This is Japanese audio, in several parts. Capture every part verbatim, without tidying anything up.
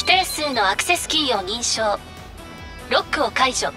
規定数のアクセスキーを認証。ロックを解除。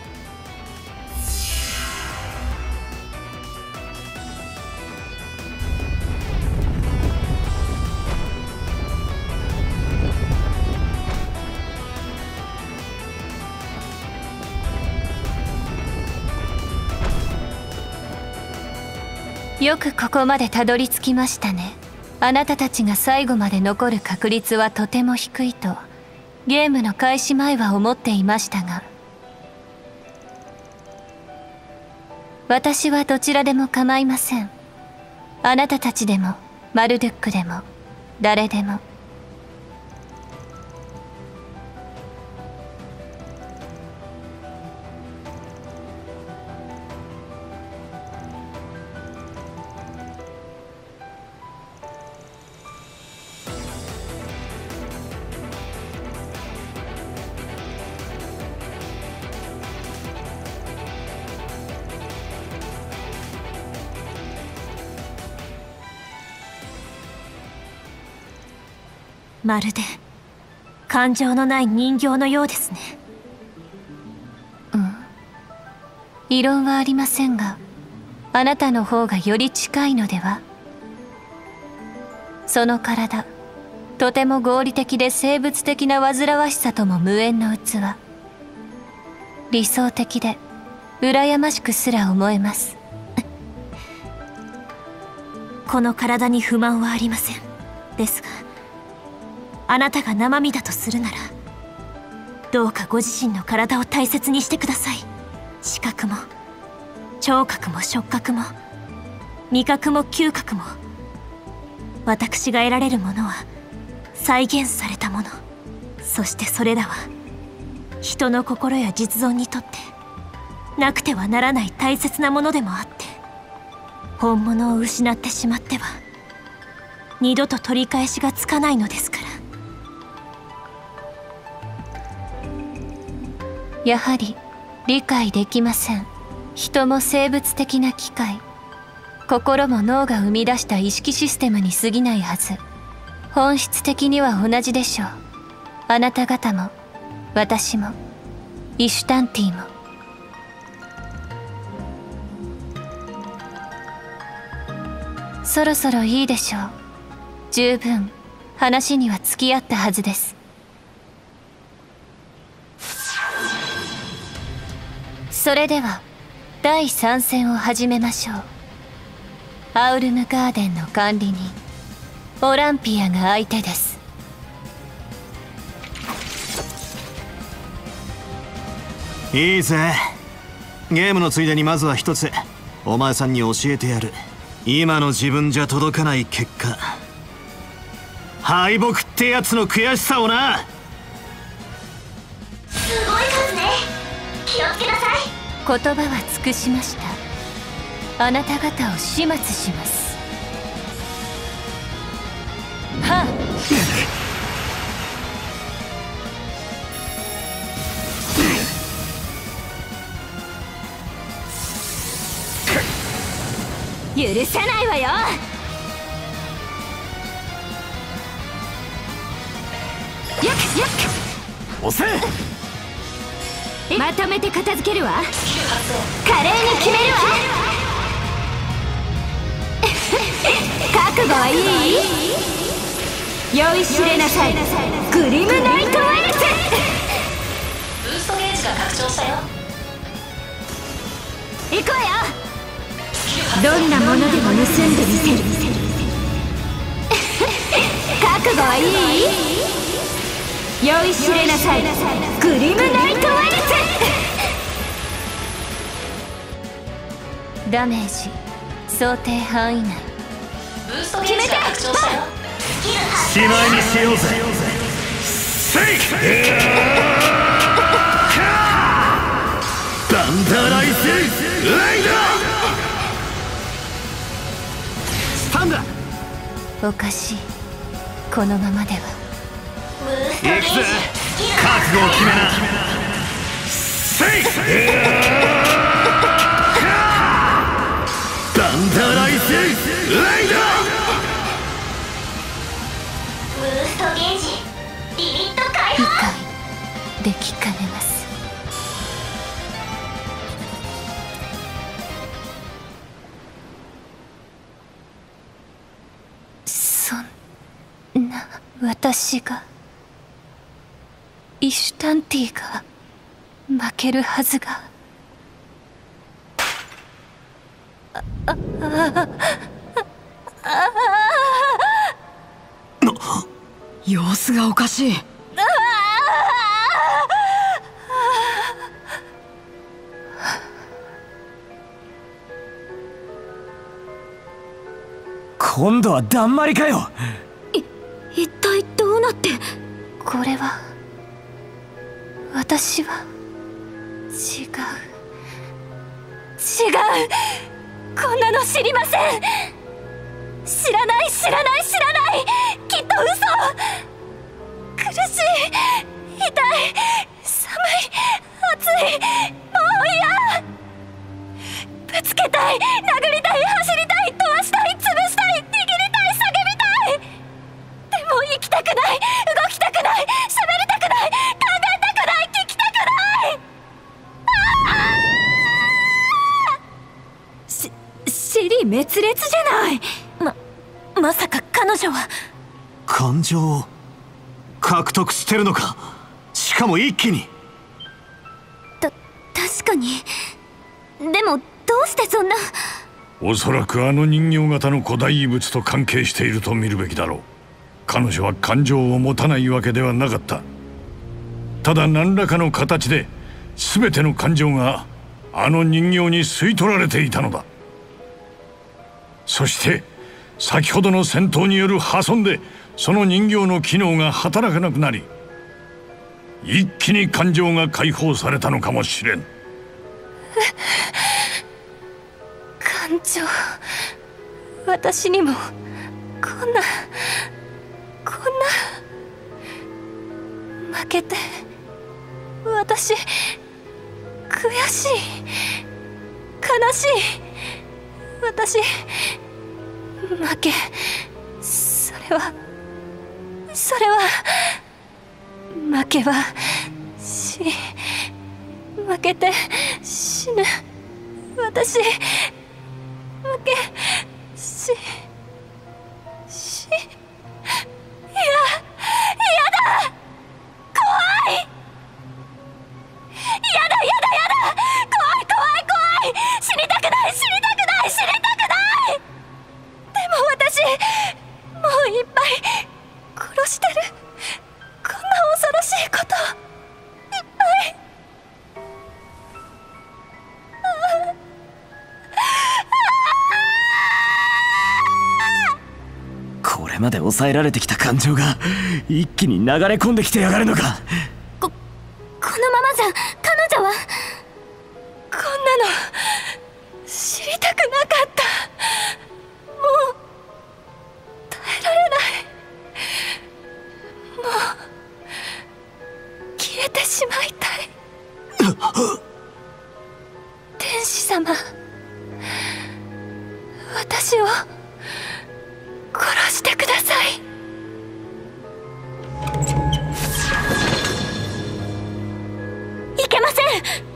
よくここまでたどり着きましたね。あなたたちが最後まで残る確率はとても低いとゲームの開始前は思っていましたが、私はどちらでも構いません。あなたたちでもマルドゥックでも誰でも。 まるで感情のない人形のようですね。 うん。異論はありませんが、あなたの方がより近いのでは。その体、とても合理的で生物的な煩わしさとも無縁の器。理想的で羨ましくすら思えます。 この体に不満はありません。ですが、あなたが生身だとするなら、どうかご自身の体を大切にしてください。視覚も聴覚も触覚も味覚も嗅覚も、私が得られるものは再現されたもの。そしてそれらは人の心や実存にとってなくてはならない大切なものでもあって、本物を失ってしまっては二度と取り返しがつかないのですから。 やはり理解できません。人も生物的な機械、心も脳が生み出した意識システムに過ぎないはず。本質的には同じでしょう。あなた方も私もイシュタンティも。そろそろいいでしょう。十分話には付き合ったはずです。それではだいさん戦を始めましょう。アウルムガーデンの管理人オランピアが相手です。 いいぜ。ゲームのついでにまずは一つお前さんに教えてやる。今の自分じゃ届かない結果、敗北ってやつの悔しさをな。 すごい数ね。気をつけなさい。 言葉は尽くしました。あなた方を始末します。はっ許さないわよ。よっよっ押せ。 まとめて片付けるわ。華麗に決めるわ。覚悟はいい？酔いしれなさい。グリムナイトワイルツ。 ブーストゲージが拡張したよ。 行くわよ。どんなものでも盗んでみせる。覚悟はいい？酔いしれなさい。グリムナイトワイルツ。ダメージ想定範囲内。 ブーストゲージが拡張したよ。 しまいにしようぜ。セイバンダーライスライドスタンダ。 おかしい。このままでは。 行くぜ。覚悟を決めな。セイバンダーライスライド。 ブーストゲージリミット解きかねます。そんな私が、イシュタンティが負けるはずが。あああああ、 様子がおかしい。 今度はだんまりかよ。 い一体どうなって。 これは私は違う違う、こんなの知りません。知らない知らない知らない、きっと嘘。苦しい、痛い、寒い、暑い、もう嫌。ぶつけたい、殴りたい、走りたい、飛ばしたい、潰したい、握りたい、叫びたい。でも生きたくない、動きたくない、喋りたくない、考えたくない、聞きたくない。 し、尻滅裂じゃない。ま、まさか彼女は感情を獲得してるのか。しかも一気に。 た、確かに。でもどうしてそんな。 おそらくあの人形型の古代遺物と関係していると見るべきだろう。彼女は感情を持たないわけではなかった。ただ何らかの形で全ての感情があの人形に吸い取られていたのだ。そして先ほどの戦闘による破損でその人形の機能が働かなくなり、一気に感情が解放されたのかもしれん。 感情、私にもこんなこんな負けて、私悔しい、悲しい。私負け、それはそれは負けはし負けて死ぬ。私負けししいや、やだ、怖い、やだやだやだ、怖い怖い怖い、死にたくない死にたくない死にたくない。でも私もういっぱい殺してる。こんな恐ろしいこといっぱい。 これまで抑えられてきた感情が一気に流れ込んできてやがるのか。 こ、このままじゃ彼女は。 こんなの知りたくなかった。もう耐えられない。もう消えてしまいたい。天使様、私を殺してください。 いけません。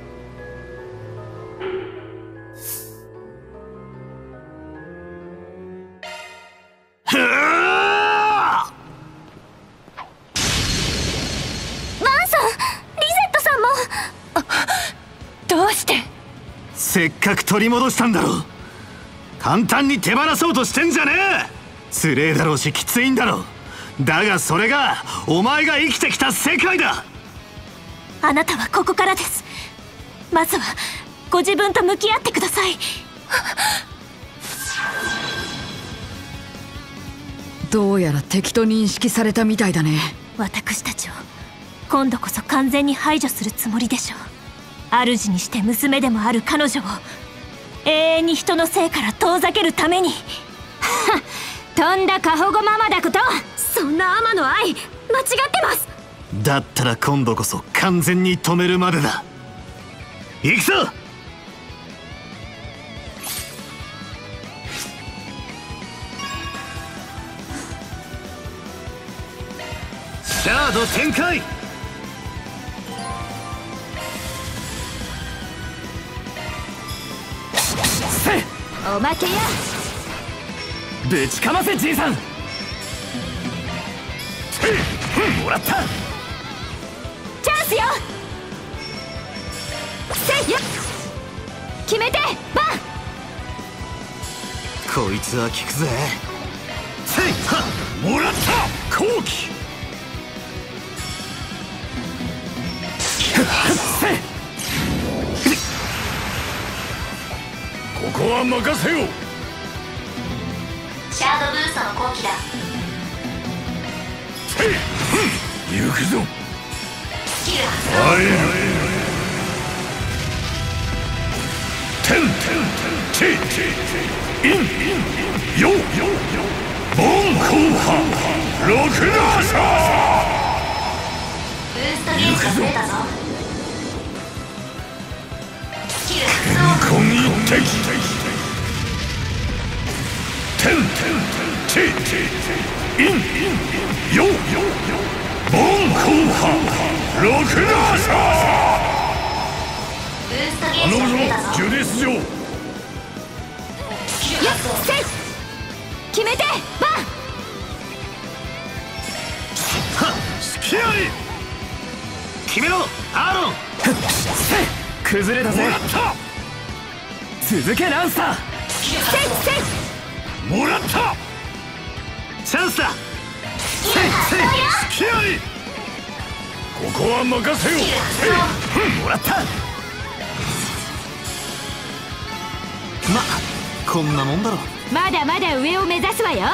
どうして。 せっかく取り戻したんだろう。簡単に手放そうとしてんじゃねえ。つれえだろうしきついんだろう。だがそれがお前が生きてきた世界だ。 あなたはここからです。まずはご自分と向き合ってください。 どうやら敵と認識されたみたいだね。 私たちを今度こそ完全に排除するつもりでしょう。主にして娘でもある彼女を永遠に人の生から遠ざけるために。とんだ過保護ママだこと。そんなアマの愛間違ってます。 だったら今度こそ完全に止めるまでだ。行くぞ。シャード展開。 おまけや。 ぶちかませじいさん。もらった。 チャンスよ。せいや決めてバン。 こいつは効くぜ。 せいはもらった。後期ここは任せよう。 シャードブーストの後期だ。 行くぞ。 スキル発動。 はいテンテンテインヨボンコーハロクラーサブーストゲージが増えたぞ。スキル発動。 コン一滴テンテンテインヨボンコーハロクラーサブーストゲージが増えたぞ。 ジュディス城スキル発動。 せい決めてバン。 スキアリ決めろアーロン。 崩れたぜ。 もらった続けランスター。 せいせいもらったチャンスだ。 スキル発動よ。 スキアリここは任せよう。 もらった。 まこんなもんだろ。 まだまだ上を目指すわよ。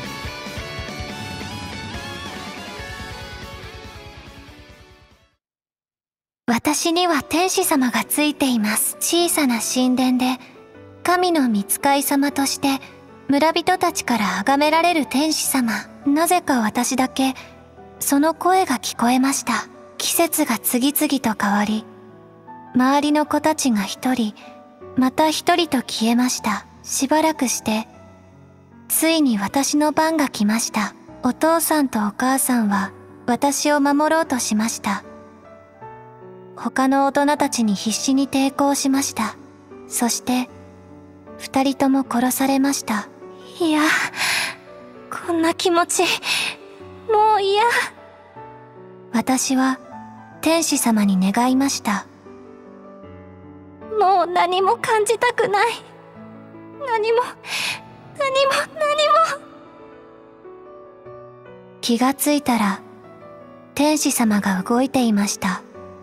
私には天使様がついています。小さな神殿で神の御使い様として村人たちから崇められる天使様。なぜか私だけその声が聞こえました。季節が次々と変わり、周りの子たちが一人また一人と消えました。しばらくしてついに私の番が来ました。お父さんとお母さんは私を守ろうとしました。他の大人たちに必死に抵抗しました。そして二人とも殺されました。いや、こんな気持ちもう嫌。私は天使様に願いました。もう何も感じたくない。何も何も何も。気がついたら天使様が動いていました。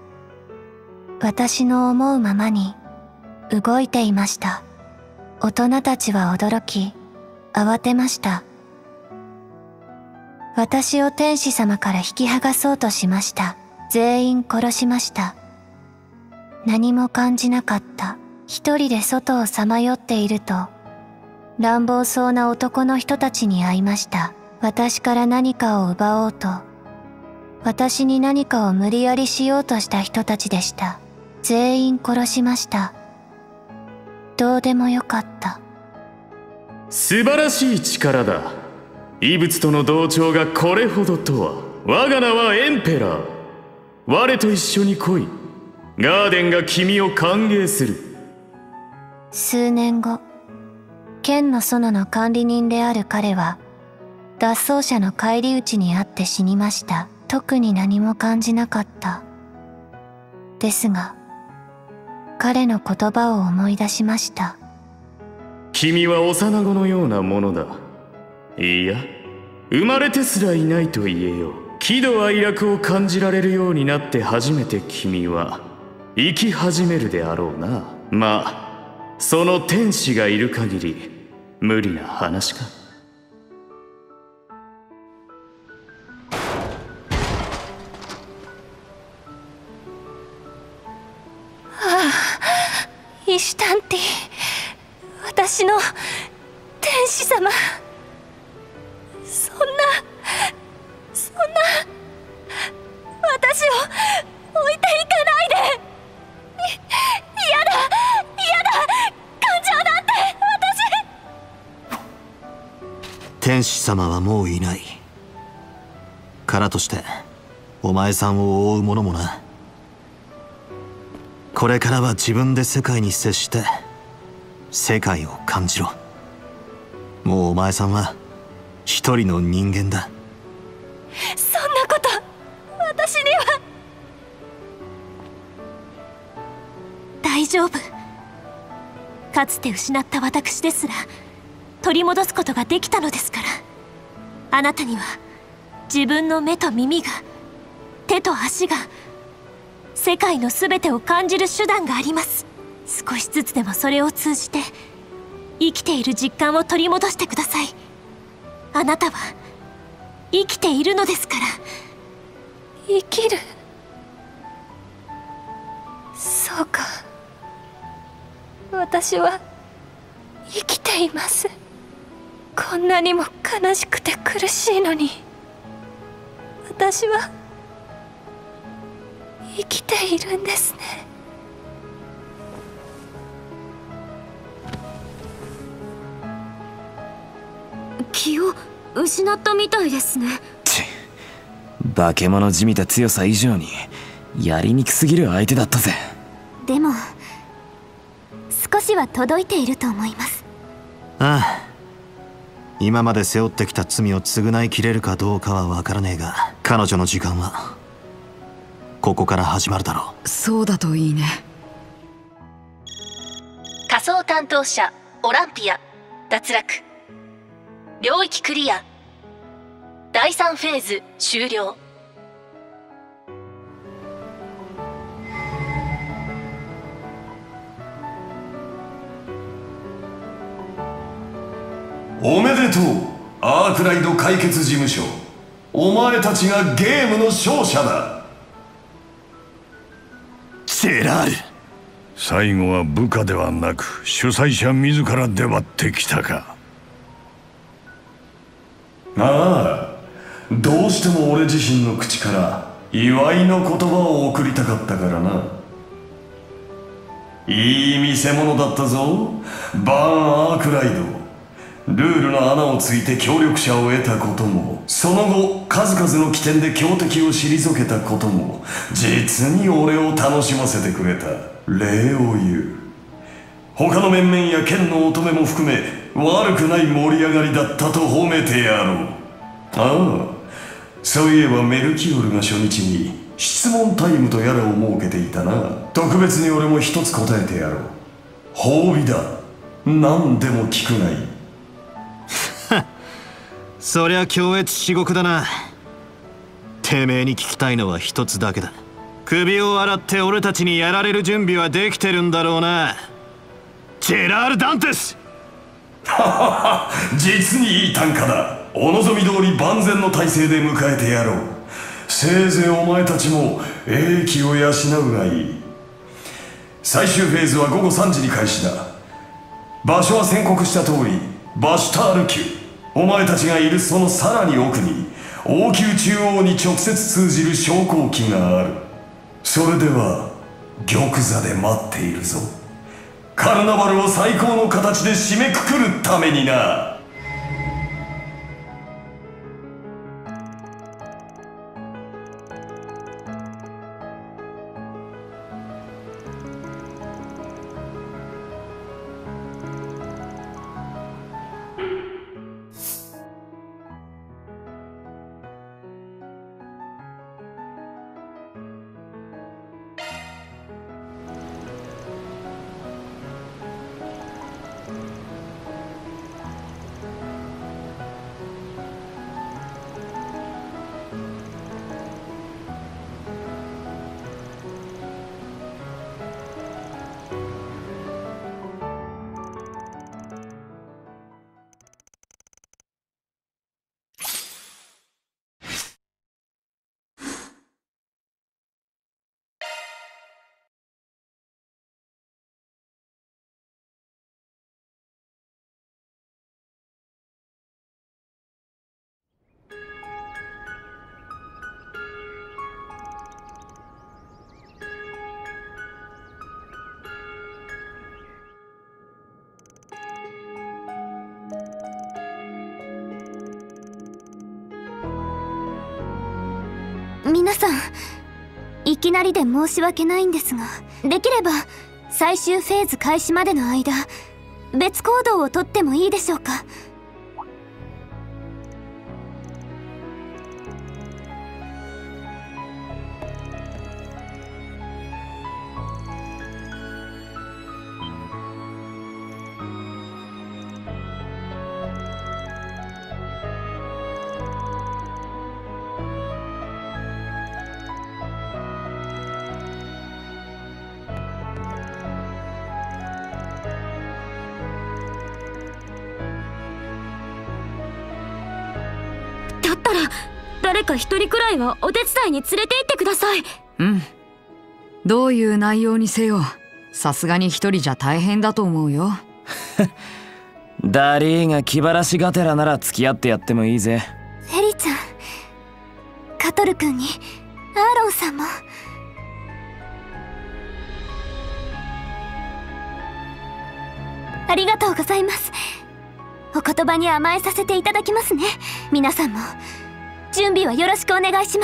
私の思うままに動いていました。大人たちは驚き慌てました。私を天使様から引き剥がそうとしました。全員殺しました。何も感じなかった。一人で外をさまよっていると乱暴そうな男の人たちに会いました。私から何かを奪おうと、私に何かを無理やりしようとした人たちでした。全員殺しました。どうでもよかった。 素晴らしい力だ。異物との同調がこれほどとは。我が名はエンペラー。我と一緒に来い。ガーデンが君を歓迎する。 数年後、剣の園の管理人である彼は脱走者の返り討ちにあって死にました。特に何も感じなかった。ですが彼の言葉を思い出しました。 君は幼子のようなものだ。いや、生まれてすらいないと言えよ。喜怒哀楽を感じられるようになって初めて君は生き始めるであろうな。まあその天使がいる限り無理な話か。 イシュタンティ、私の天使様、そんなそんな私を置いていかないで。嫌だ嫌だ、感情だって私。 天使様はもういない。からとしてお前さんを覆うものもな。これからは自分で世界に接して世界を感じろ。もうお前さんは一人の人間だ。 そんなこと私には。大丈夫。かつて失った私ですら取り戻すことができたのですから。あなたには自分の目と耳が、手と足が、世界の全てを感じる手段があります。少しずつでもそれを通じて生きている実感を取り戻してください。あなたは生きているのですから。 生きる。そうか。私は生きています。こんなにも悲しくて苦しいのに、私は生きているんですね。 気を失ったみたいですね。 ち化け物じみた強さ以上にやりにくすぎる相手だったぜ。 でも少しは届いていると思います。 ああ、今まで背負ってきた罪を償いきれるかどうかは分からねえが、彼女の時間はここから始まるだろう。そうだといいね。 仮想担当者オランピア脱落。領域クリア。だいさんフェーズ終了。 おめでとう、アークライド解決事務所。お前たちがゲームの勝者だ。 ジェラール。 最後は部下ではなく主催者自ら出張ってきたか。 ああ、どうしても俺自身の口から祝いの言葉を送りたかったからな。いい見せ物だったぞ、バーン・アークライド。ルールの穴をついて協力者を得たことも、その後数々の起点で強敵を退けたことも、実に俺を楽しませてくれた。礼を言う。他の面々や剣の乙女も含め悪くない盛り上がりだったと褒めてやろう。ああ、そういえばメルキオルが初日に質問タイムとやらを設けていたな。特別に俺も一つ答えてやろう。褒美だ。何でも聞くがいい。 そりゃ強越至極だな。てめえに聞きたいのは一つだけだ。首を洗って俺たちにやられる準備はできてるんだろうな、ジェラール・ダンテス。 ははは、実にいい単価だ。お望み通り万全の体制で迎えてやろう。せいぜいお前たちも英気を養うがいい。最終フェーズはごごさんじに開始だ。場所は宣告した通りバシュタール宮。お前たちがいるそのさらに奥に王宮中央に直接通じる昇降機がある。それでは玉座で待っているぞ。カルナバルを最高の形で締めくくるためにな。 皆さん、いきなりで申し訳ないんですが、できれば最終フェーズ開始までの間別行動をとってもいいでしょうか？だったら誰か一人くらいはお手伝いに連れて行ってください。 うん。どういう内容にせよ、さすがに一人じゃ大変だと思うよ。 ダリーが気晴らしがてらなら付き合ってやってもいいぜ。 エリちゃん、カトル君にアーロンさんも。ありがとうございます。お言葉に甘えさせていただきますね。皆さんも準備はよろしくお願いします。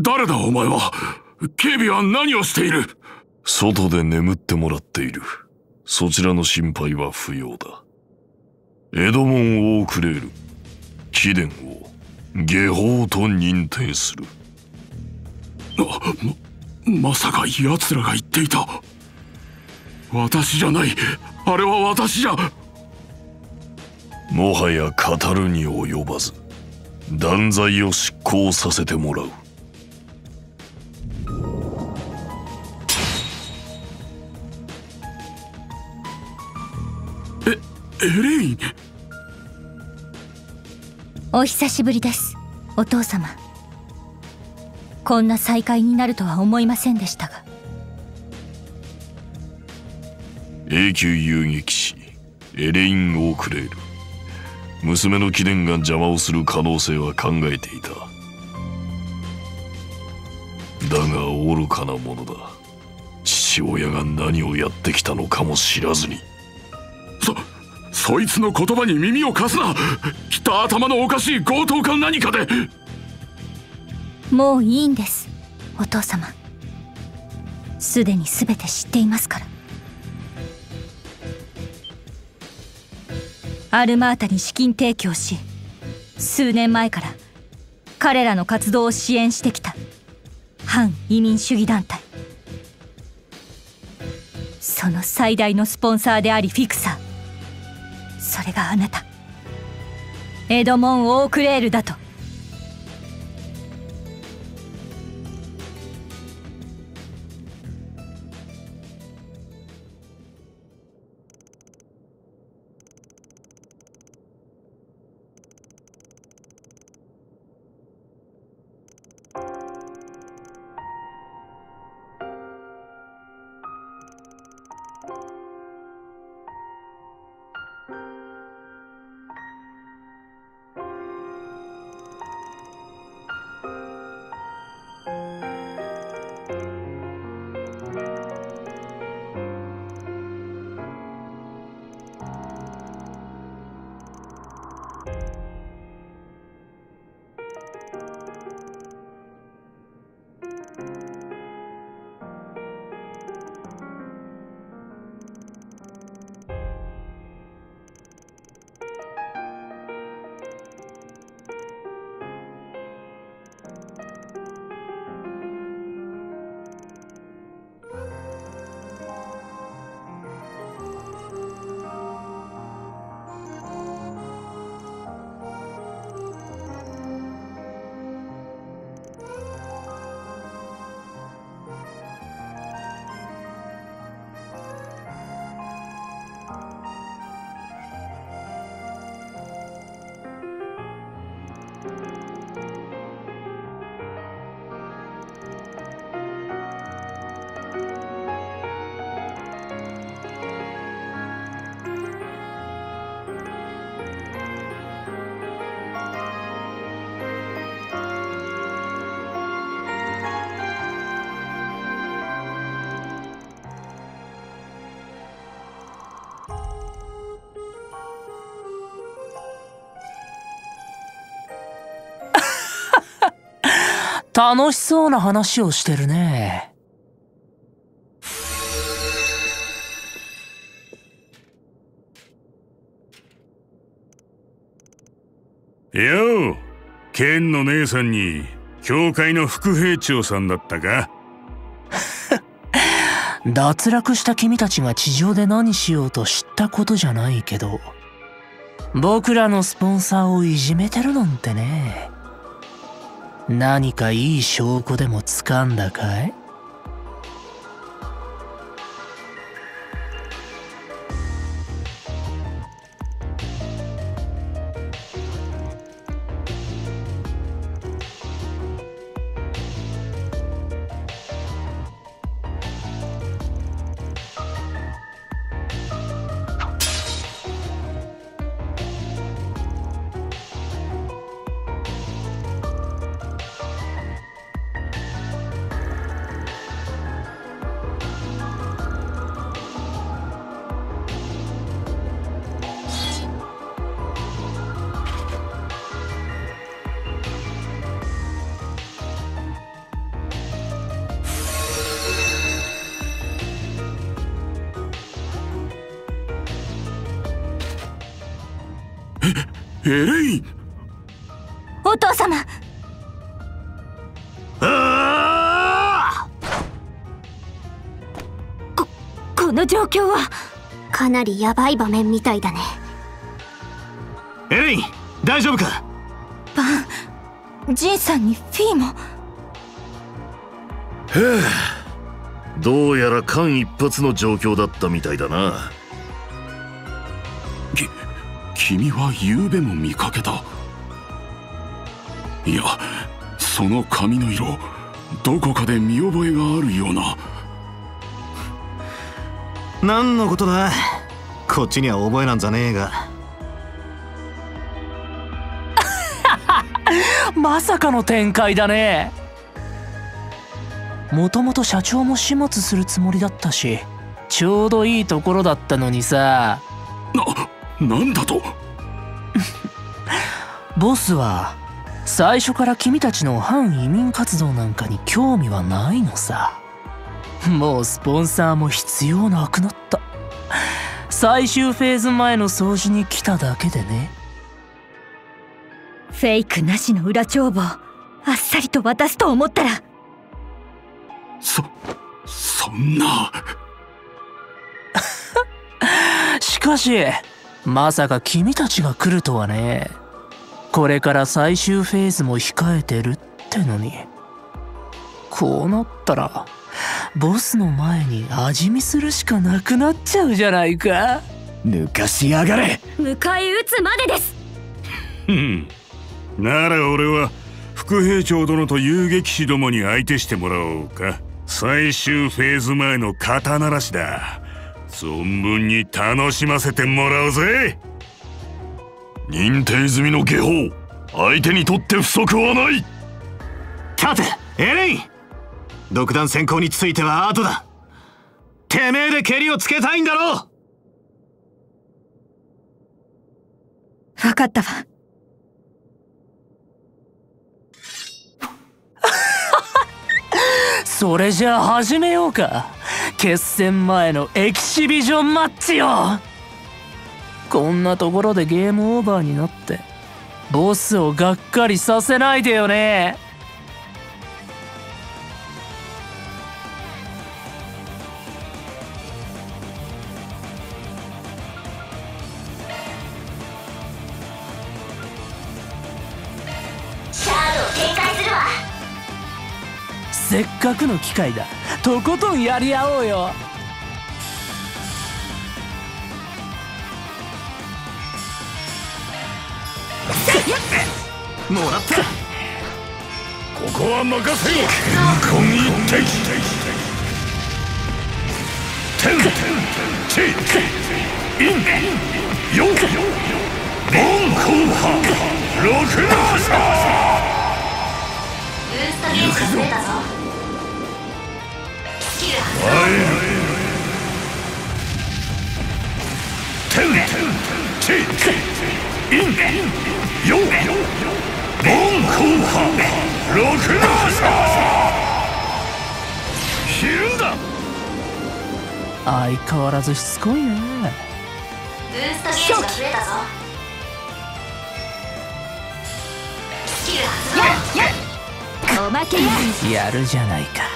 誰だお前は。警備は何をしている？ 外で眠ってもらっている。そちらの心配は不要だ。エドモン・オークレール、貴殿を下法と認定する。 ま、まさか奴らが言っていた。私じゃない。あれは私じゃ。 もはや語るに及ばず、断罪を執行させてもらう。 エレイン。 お久しぶりです、お父様。こんな再会になるとは思いませんでしたが。 永久遊撃士エレイン・オークレール、娘の貴殿が邪魔をする可能性は考えていた。だが愚かなものだ。父親が何をやってきたのかも知らずに。 そそいつの言葉に耳を貸すな。きっと頭のおかしい強盗か何かで。 もういいんです、お父様。すでに全て知っていますから。アルマータに資金提供し、数年前から彼らの活動を支援してきた反移民主義団体、その最大のスポンサーでありフィクサー、それがあなた、エドモン・オークレールだと。 楽しそうな話をしてるね。 よう、ケンの姉さんに教会の副兵長さんだったか？ 脱落した君たちが地上で何しようと知ったことじゃないけど、僕らのスポンサーをいじめてるなんてね。何かいい証拠でも掴んだかい？ エレイン。 お父様。 あここの状況はかなりヤバい場面みたいだね。 エレイン、大丈夫か？ バン、ジンさんにフィーも。 へえ、どうやら間一髪の状況だったみたいだな。 き、君は昨べも見かけた。いや、その髪の色、どこかで見覚えがあるような。 何のことだ？こっちには覚えなんざねえが。 まさかの展開だね。もともと社長も始末するつもりだったし、ちょうどいいところだったのにさ。 な、なんだと？ ボスは最初から君たちの反移民活動なんかに興味はないのさ。もうスポンサーも必要なくなった。最終フェーズ前の掃除に来ただけでね。 フェイクなしの裏帳簿あっさりと渡すと思ったら。 そ、そんな。 しかしまさか君たちが来るとはね。これから最終フェーズも控えてるってのに。こうなったらボスの前に味見するしかなくなっちゃうじゃないか。 抜かしやがれ。 迎え撃つまでです。 ふん、なら俺は副兵長殿と遊撃士どもに相手してもらおうか。最終フェーズ前の肩慣らしだ。存分に楽しませてもらうぜ。 認定済みの下法、相手にとって不足はない。 立て、エレイン。独断専行については後だ。てめえでケリをつけたいんだろう。 分かったわ。 それじゃあ始めようか。決戦前のエキシビジョンマッチよ。こんなところでゲームオーバーになってボスをがっかりさせないでよね。 シャードを展開するわ。 せっかくの機会だ。とことんやり合おうよ。 もらった。 ここは任せよ。金婚一滴。天地陰陽門後派六郎者。 ブーストゲージが増えたぞ。スキル発動。 天地陰陽門後派六郎者。ひるんだ。 相変わらずしつこいね。 ブーストゲージが増えたぞ。スキル発動。 おまけや。 やるじゃないか。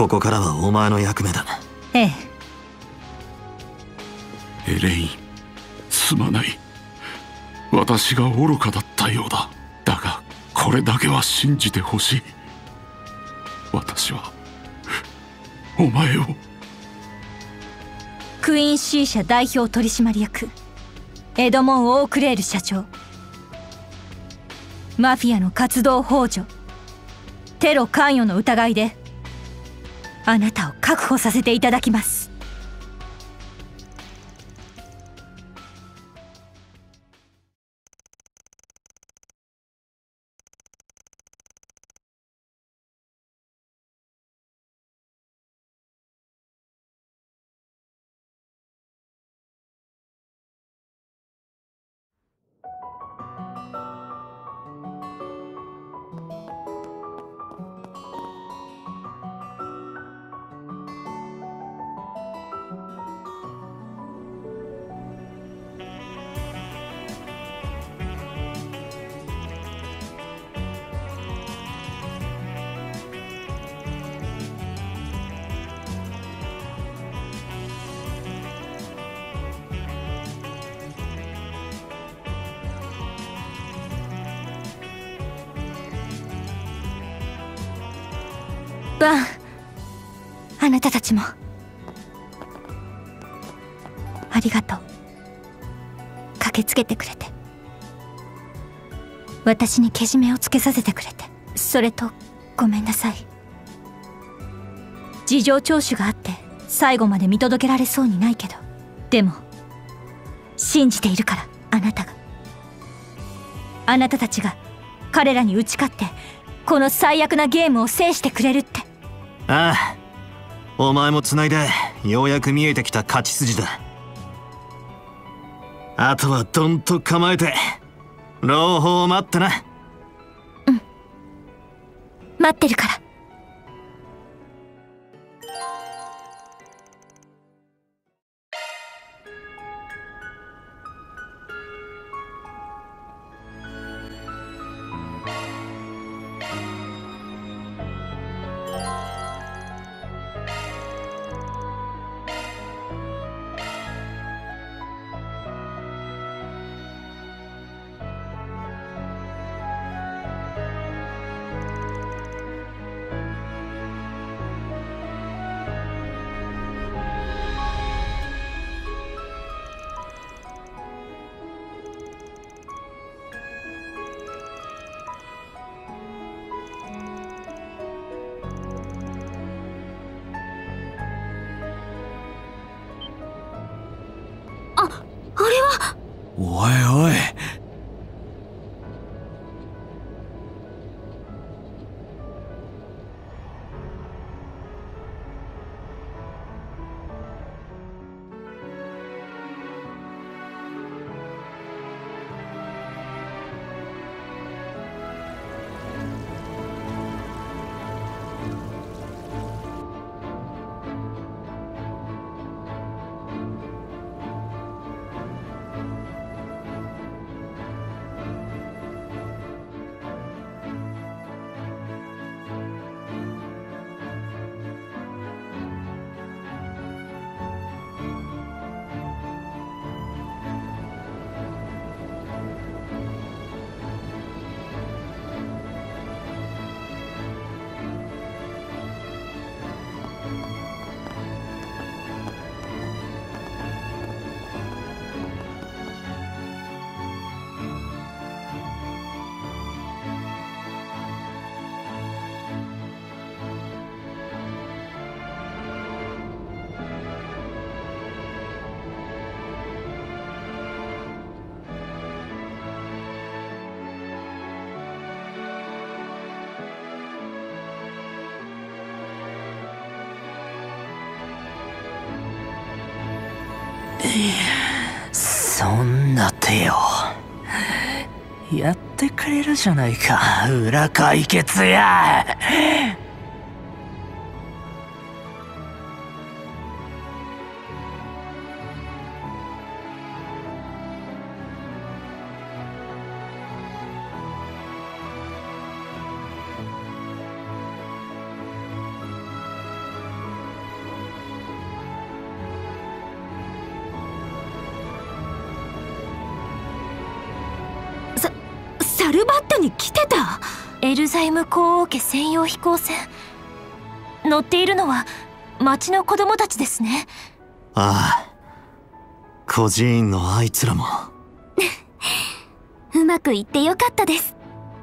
ここからはお前の役目だ。 ええ。 エレイン、すまない。私が愚かだったようだ。だがこれだけは信じてほしい。私はお前を。 クイーン C 社代表取締役エドモン・オークレール社長、マフィアの活動幇助、テロ関与の疑いであなたを確保させていただきます。バン、あなたたちもありがとう。駆けつけてくれて、私にけじめをつけさせてくれて、それとごめんなさい。事情聴取があって最後まで見届けられそうにないけど、でも信じているから、あなたがあなたたちが彼らに打ち勝ってこの最悪なゲームを制してくれるって。 ああ、お前も繋いでようやく見えてきた勝ち筋だ。あとはどんと構えて朗報を待ってな。 うん、待ってるから。 おいおい、 そんな手をやってくれるじゃないか、裏解決や。 ルバットに来てた。エルザイム皇王家専用飛行船。乗っているのは町の子供たちですね。 ああ、孤児院のあいつらもうまくいってよかったです。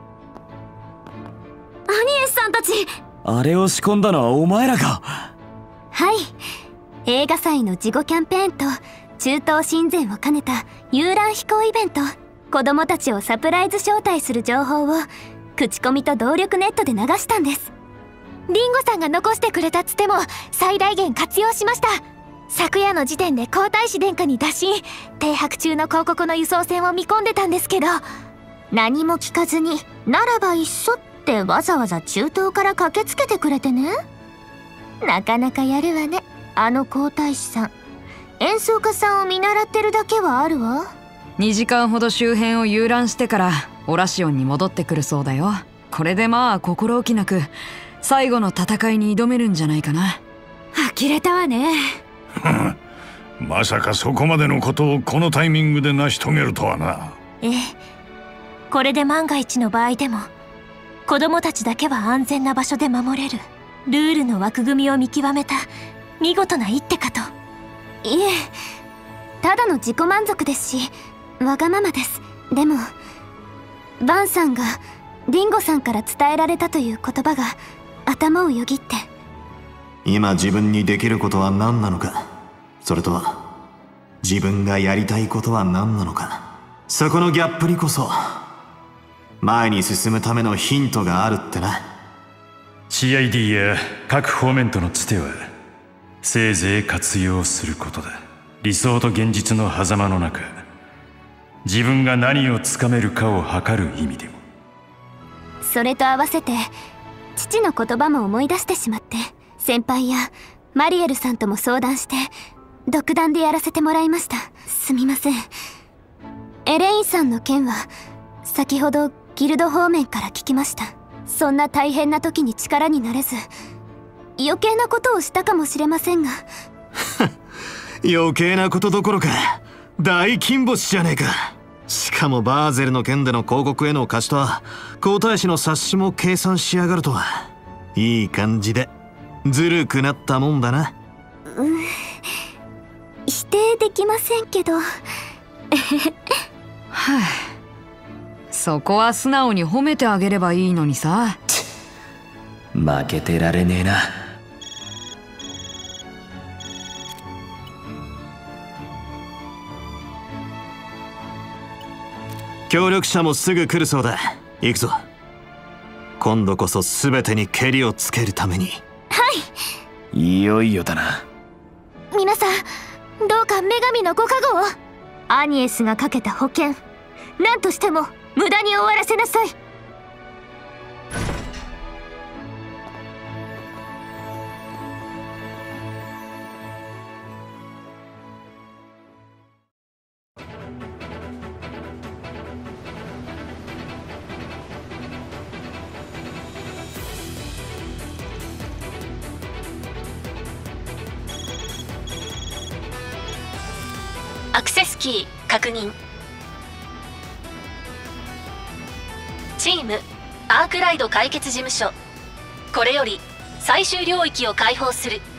アニエスさんたち。 あれを仕込んだのはお前らか。 はい、映画祭の事後キャンペーンと中東親善を兼ねた遊覧飛行イベント、子供たちをサプライズ招待する情報を口コミと動力ネットで流したんです。リンゴさんが残してくれたつても最大限活用しました。昨夜の時点で皇太子殿下に打診、停泊中の広告の輸送船を見込んでたんですけど、何も聞かずにならば一緒ってわざわざ中東から駆けつけてくれてね。なかなかやるわね、あの皇太子さん。演奏家さんを見習ってるだけはあるわ。 にじかんほど周辺を遊覧してからオラシオンに戻ってくるそうだよ。これでまあ心置きなく最後の戦いに挑めるんじゃないかな。 呆れたわね。 まさかそこまでのことをこのタイミングで成し遂げるとはな。 ええ、これで万が一の場合でも子供たちだけは安全な場所で守れる、ルールの枠組みを見極めた見事な一手かと。いえ、ただの自己満足ですしわがままです。でもバンさんがリンゴさんから伝えられたという言葉が頭をよぎって。 今自分にできることは何なのか、それと自分がやりたいことは何なのか、そこのギャップにこそ前に進むためのヒントがあるってな。 シーアイディー や各方面とのつてはせいぜい活用することだ。理想と現実の狭間の中、自分が何をつかめるかを図る意味でも。 それと合わせて父の言葉も思い出してしまって、先輩やマリエルさんとも相談して独断でやらせてもらいました。すみません。エレインさんの件は先ほどギルド方面から聞きました。そんな大変な時に力になれず余計なことをしたかもしれませんが余計なことどころか大金星じゃねえか。しかもバーゼルの件での広告への貸しと皇太子の冊子も計算しやがるとは、いい感じでずるくなったもんだな。 うん、否定できませんけどはあ、そこは素直に褒めてあげればいいのにさ。 負けてられねえな。 協力者もすぐ来るそうだ。行くぞ。今度こそ全てにケリをつけるために。 はい、 いよいよだな。 皆さんどうか女神のご加護を。アニエスがかけた保険、何としても無駄に終わらせなさい。 アクセスキー確認。チームアークライド解決事務所、これより最終領域を開放する。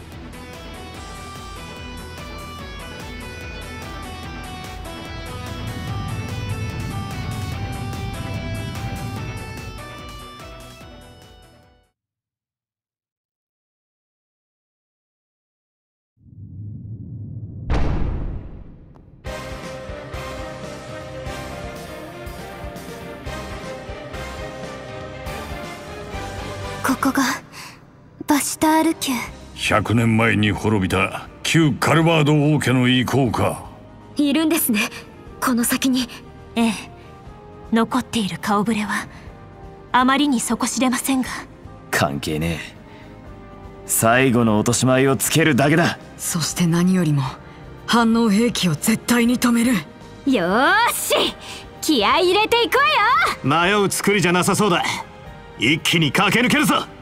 ここがバシュタール宮。 ひゃくねんまえに滅びた旧カルバード王家の遺構か。 いるんですね、この先に。ええ、残っている顔ぶれはあまりに底知れませんが。 関係ねえ。最後の落とし前をつけるだけだ。 そして何よりも反応兵器を絶対に止める。 よーし、気合い入れていこうよ。 迷う作りじゃなさそうだ。一気に駆け抜けるぞ。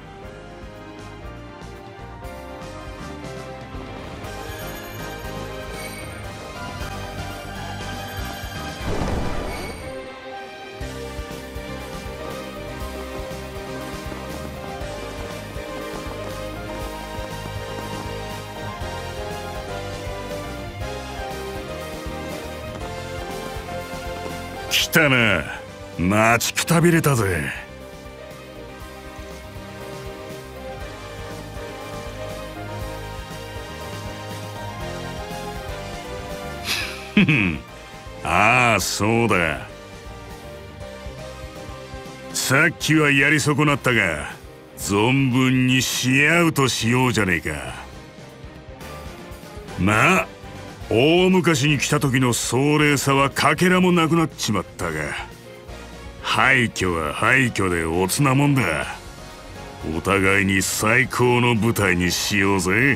たな。待ちくたびれたぜ。ああ、そうだ。さっきはやり損なったが、存分にし合うとしようじゃねえか。まあ大昔に来た時の壮麗さはかけらもなくなっちまったが、廃墟は廃墟でおつなもんだ。お互いに最高の舞台にしようぜ。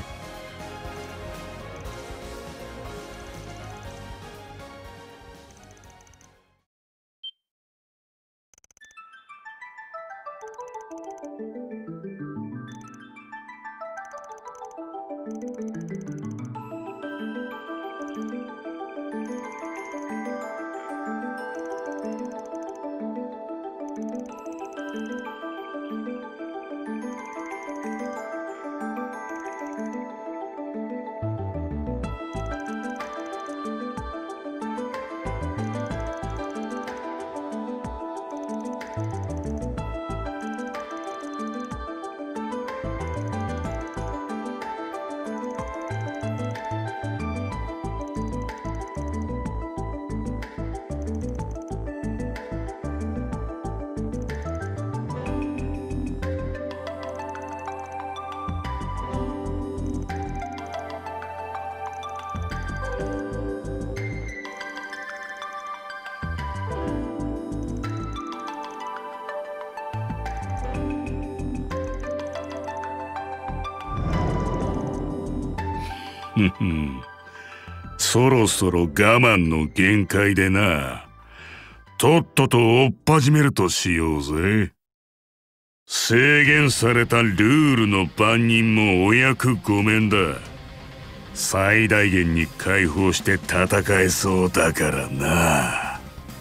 そろそろ我慢の限界でな。とっとと追っ始めるとしようぜ。制限されたルールの番人もお役御免だ。最大限に解放して戦えそうだからな。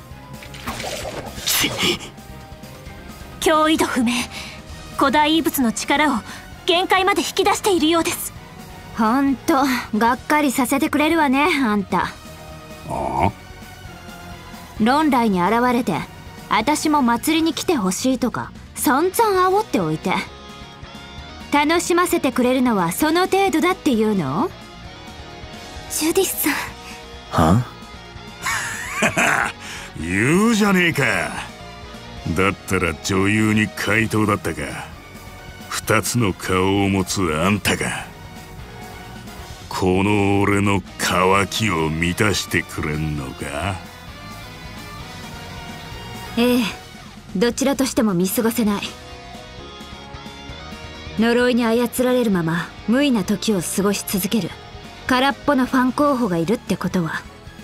脅威度不明。古代遺物の力を限界まで引き出しているようです。 ほんとがっかりさせてくれるわね、あんた。 ああ、 論来に現れて私も祭りに来てほしいとか散々煽っておいて、楽しませてくれるのはその程度だっていうの？ ジュディスさん。 は言うじゃねえか。だったら女優に回答だったか。二つの顔を持つあんたがこの俺の渇きを満たしてくれんのか？ ええ、どちらとしても見過ごせない。呪いに操られるまま無意な時を過ごし続ける空っぽのファン候補がいるってことは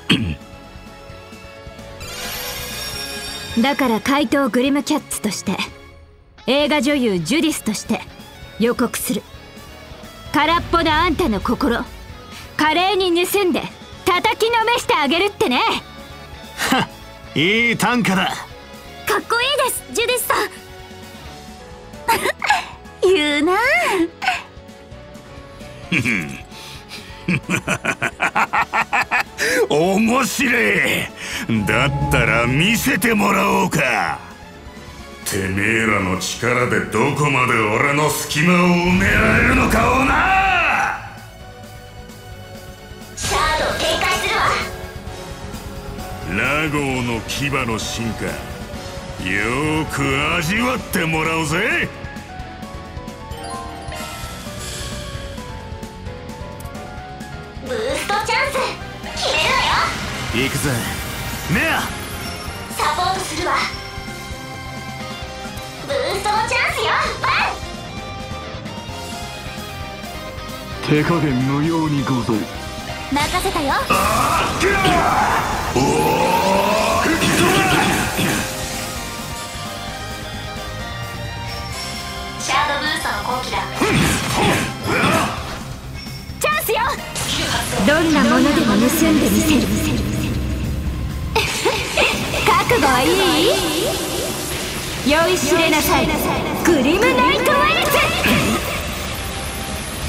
だから怪盗グリムキャッツとして、映画女優ジュディスとして予告する。空っぽのあんたの心、華麗に盗んで叩きのめしてあげるってね。 はっ、いい短歌だ。 かっこいいです、ジュディスさん。言うなあ。面白い。だったら見せてもらおうか。てめえらの力でどこまで俺の隙間を埋められるのかをな。 シャードを展開するわ。 ラゴーの牙の進化、よーく味わってもらおうぜ。 ブーストチャンス決めるわよ。 行くぜメア。 サポートするわ。ブーストのチャンスよ。バン。 手加減無用にござる。 任せたよ。 シャードブーストの後期だ。 チャンスよ。 どんなものでも盗んでみせる。覚悟はいい？酔いしれなさい、グリムナイトワイルズ。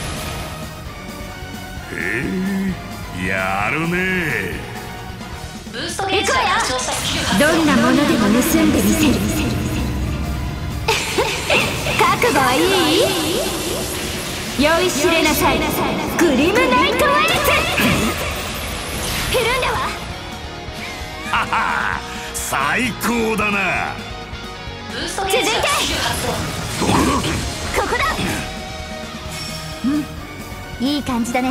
へえ、やるねブーストゲージが拡張したスキル発動。 どんなものでも盗んでみせる。覚悟はいい？酔いしれなさい。グリムナイトエース。ひるんだわ。 はは最高だな。 ブーストゲージがスキル発動。 ここだ。うん、いい感じだね。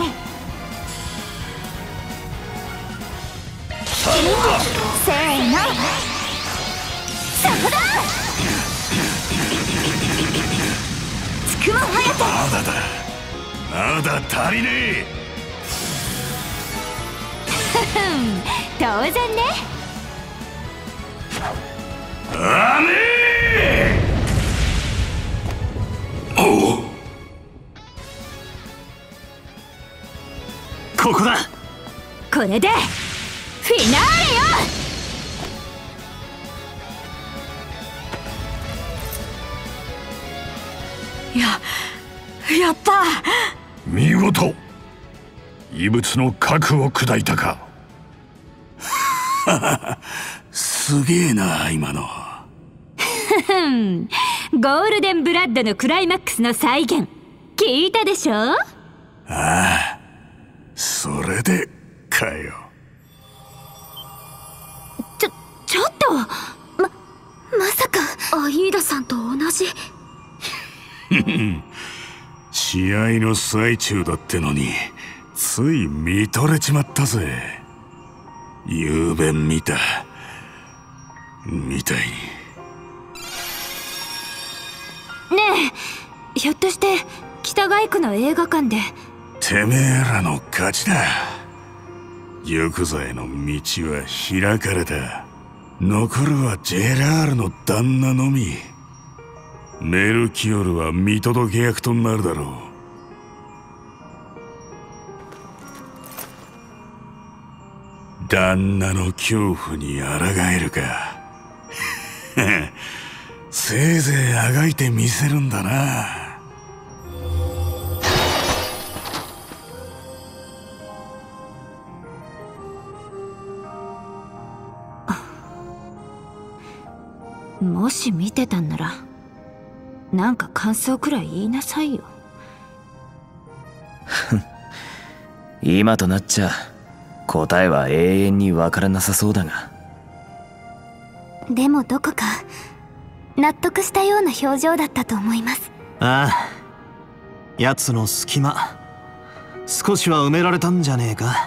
せーの、そこだ。つくもはやと。 まだだまだ足りねえ。 当然ね。 あめー。おう、 ここだ。 これでフィナーレよ。 ややった。 見事異物の核を砕いたか。すげえな今の。 ゴールデンブラッドのクライマックスの再現聞いたでしょ。ああ、それでかよ。 ちょちょっと、ままさかアイーダさんと同じ。 試合の最中だってのについ見とれちまったぜ。雄弁見たみたいに。 ねえ、ひょっとして北街区の映画館で。 てめえらの勝ちだ。ヤクザへの道は開かれた。残るはジェラールの旦那のみ。メルキオルは見届け役となるだろう。旦那の恐怖に抗えるか。せいぜいあがいてみせるんだな。 もし見てたんならなんか感想くらい言いなさいよ。 今となっちゃ答えは永遠にわからなさそうだが。 でもどこか納得したような表情だったと思います。 ああ、奴の隙間少しは埋められたんじゃねえか。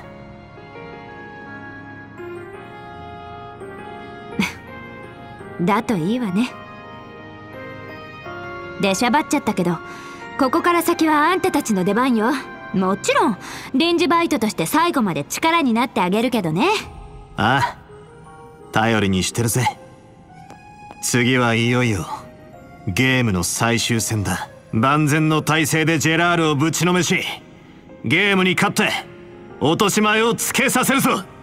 だといいわね。出しゃばっちゃったけどここから先はあんたたちの出番よ。もちろん臨時バイトとして最後まで力になってあげるけどね。 ああ、頼りにしてるぜ。次はいよいよゲームの最終戦だ。万全の体制でジェラールをぶちのめしゲームに勝って落とし前をつけさせるぞ。